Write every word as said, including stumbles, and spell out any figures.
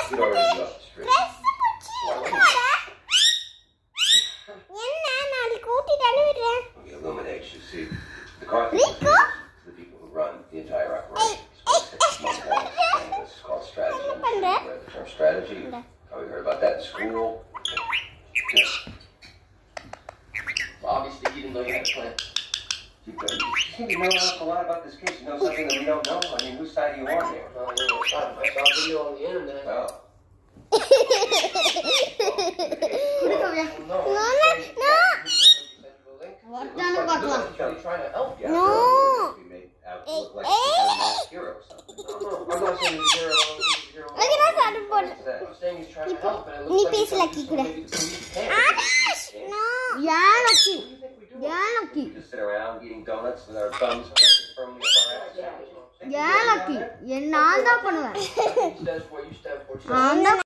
You'd already be off the street. We illuminate, you see. The car is the people who run the entire operation. This is called strategy. You read the term strategy. Probably heard about that in school. Well, obviously, you didn't know you had a plan. You seem to know an awful lot about this case. You know something that we don't know? I mean, whose side are you on here? No, I know it's not. I saw a video on the internet. Oh. No, no. What done about that? Trying to help you. No. We made out look like a hero or something. No, I'm not saying he's a hero. He's a hero. Look at us, Adam. I'm saying he's trying to help, and it looks like he's trying to maybe the police can't. No. Yeah, lucky. Yeah, lucky. We just sit around eating donuts with our thumbs firmly up our ass. Yeah, lucky. Yeah, நான் தான் பண்ணுவேன். He stands for what you stand for. நான் தான்